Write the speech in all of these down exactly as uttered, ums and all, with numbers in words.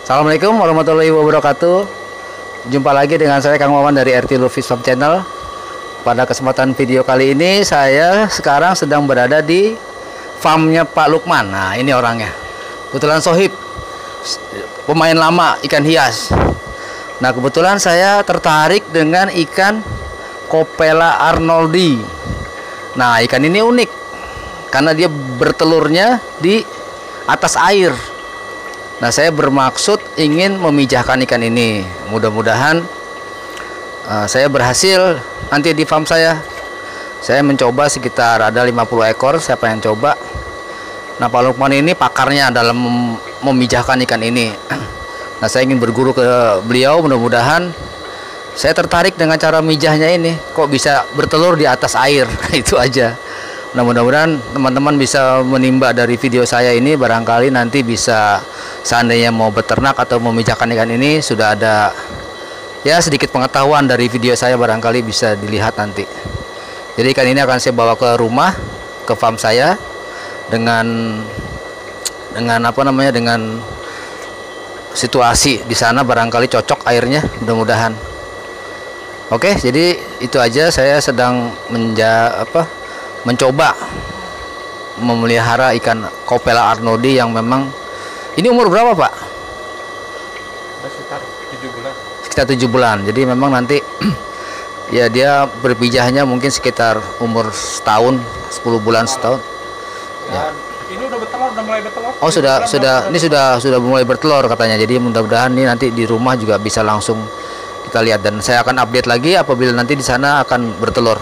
Assalamualaikum warahmatullahi wabarakatuh. Jumpa lagi dengan saya Kang Wawan dari R T Lufis Farm Channel. Pada kesempatan video kali ini saya sekarang sedang berada di farmnya Pak Lukman. Nah, ini orangnya. Kebetulan Sohib, pemain lama ikan hias. Nah, kebetulan saya tertarik dengan ikan Copela arnoldi. Nah, ikan ini unik karena dia bertelurnya di atas air. Nah, saya bermaksud ingin memijahkan ikan ini. Mudah-mudahan uh, saya berhasil nanti di farm saya. Saya mencoba sekitar ada lima puluh ekor. Siapa yang coba? Nah, Pak Lukman ini pakarnya dalam mem memijahkan ikan ini. Nah, saya ingin berguru ke beliau. Mudah-mudahan saya tertarik dengan cara mijahnya ini. Kok bisa bertelur di atas air? Itu aja. Nah, mudah-mudahan teman-teman bisa menimba dari video saya ini. Barangkali nanti bisa, seandainya mau beternak atau memijahkan ikan ini, sudah ada ya sedikit pengetahuan dari video saya, barangkali bisa dilihat nanti. Jadi ikan ini akan saya bawa ke rumah, ke farm saya dengan dengan apa namanya dengan situasi di sana, barangkali cocok airnya, mudah-mudahan. Oke, jadi itu aja. Saya sedang menja apa mencoba memelihara ikan Copela arnoldi yang memang ini umur berapa, Pak? Sekitar tujuh bulan. Sekitar tujuh bulan. Jadi memang nanti ya dia berpijahnya mungkin sekitar umur setahun, sepuluh bulan, setahun. Ya. Ini udah bertelur, udah mulai bertelur. Oh, sudah sudah ini sudah sudah mulai bertelur katanya. Jadi mudah-mudahan ini nanti di rumah juga bisa langsung kita lihat, dan saya akan update lagi apabila nanti di sana akan bertelur.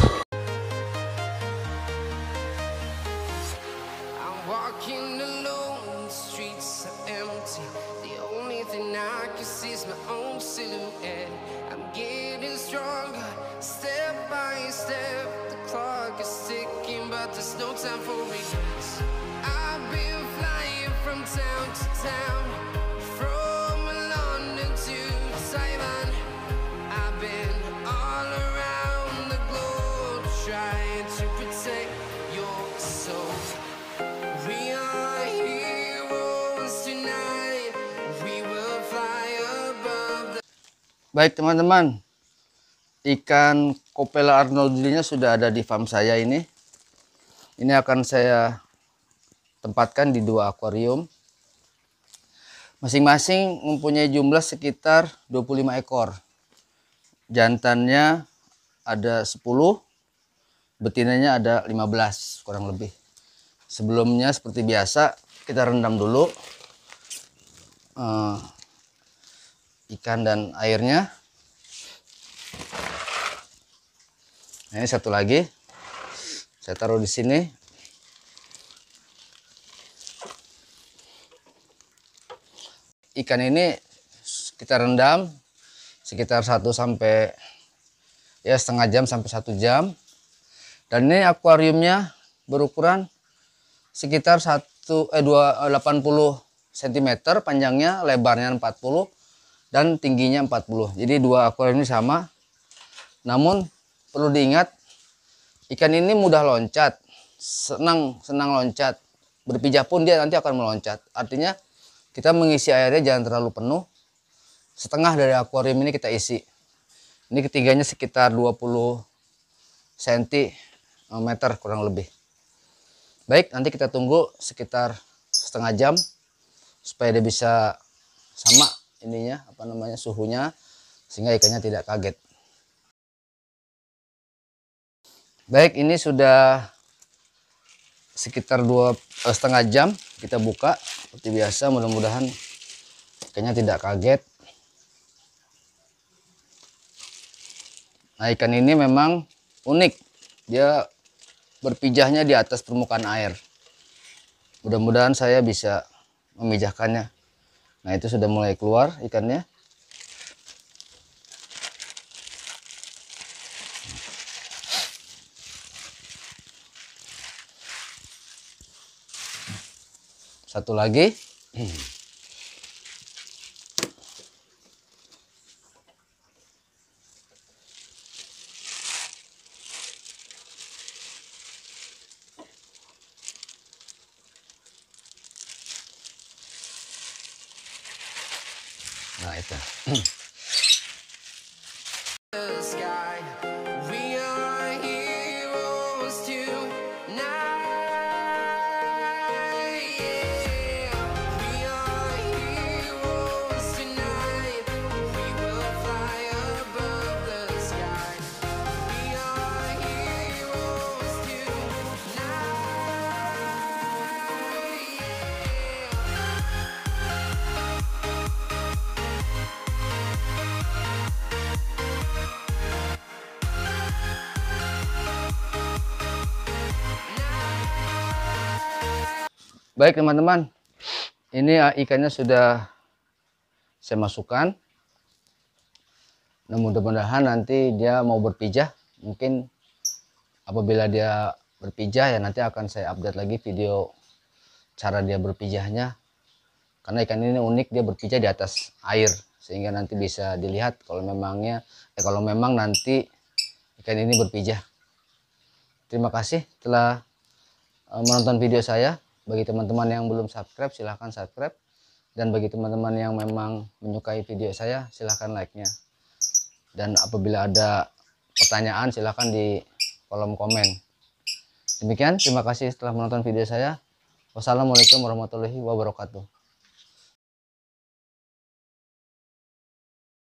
Baik teman-teman, ikan Copela arnoldi-nya sudah ada di farm saya ini. Ini akan saya tempatkan di dua akuarium. Masing-masing mempunyai jumlah sekitar dua puluh lima ekor. Jantannya ada sepuluh, betinanya ada lima belas kurang lebih. Sebelumnya seperti biasa kita rendam dulu uh, ikan dan airnya. Nah, ini satu lagi saya taruh di sini. Ikan ini kita rendam sekitar satu sampai ya setengah jam sampai satu jam. Dan ini akuariumnya berukuran sekitar satu eh delapan puluh sentimeter, panjangnya, lebarnya empat puluh dan tingginya empat puluh. Jadi dua akuarium ini sama. Namun perlu diingat, ikan ini mudah loncat, senang senang loncat. Berpijah pun dia nanti akan meloncat. Artinya kita mengisi airnya jangan terlalu penuh. Setengah dari akuarium ini kita isi. Ini ketiganya sekitar dua puluh sentimeter kurang lebih. Baik, nanti kita tunggu sekitar setengah jam supaya dia bisa sama ininya, apa namanya, suhunya, sehingga ikannya tidak kaget. Baik, ini sudah sekitar dua setengah jam kita buka seperti biasa. Mudah-mudahan ikannya tidak kaget. Nah, ikan ini memang unik, dia berpijahnya di atas permukaan air. Mudah-mudahan saya bisa memijahkannya. Nah, itu sudah mulai keluar ikannya. Satu lagi. Nah itu. The sky, we are heroes tonight. Yeah, we are heroes tonight. We will fly above the sky. We are heroes tonight. Baik teman-teman, ini uh, ikannya sudah saya masukkan. Nah, mudah-mudahan nanti dia mau berpijah. Mungkin apabila dia berpijah ya nanti akan saya update lagi video cara dia berpijahnya. Karena ikan ini unik, dia berpijah di atas air sehingga nanti bisa dilihat kalau memangnya eh kalau memang nanti ikan ini berpijah. Terima kasih telah uh, menonton video saya. Bagi teman-teman yang belum subscribe silahkan subscribe, dan bagi teman-teman yang memang menyukai video saya silahkan like-nya. Dan apabila ada pertanyaan silahkan di kolom komen. Demikian, terima kasih telah menonton video saya. Wassalamualaikum warahmatullahi wabarakatuh.